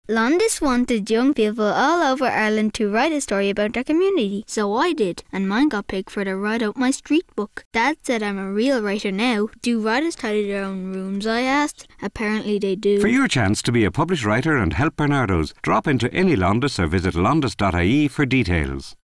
Londis wanted young people all over Ireland to write a story about their community, so I did, and mine got picked for the Write Out My Street book. Dad said I'm a real writer now. Do writers tidy their own rooms, I asked. Apparently they do. For your chance to be a published writer and help Barnardo's, drop into any Londis or visit londis.ie for details.